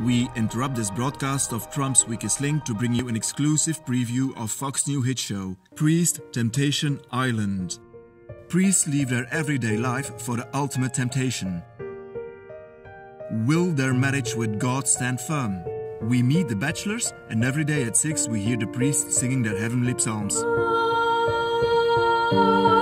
We interrupt this broadcast of Trump's Weakest Link to bring you an exclusive preview of Fox News hit show, Priest Temptation Island. Priests leave their everyday life for the ultimate temptation. Will their marriage with God stand firm? We meet the bachelors, and every day at 6 we hear the priests singing their heavenly psalms.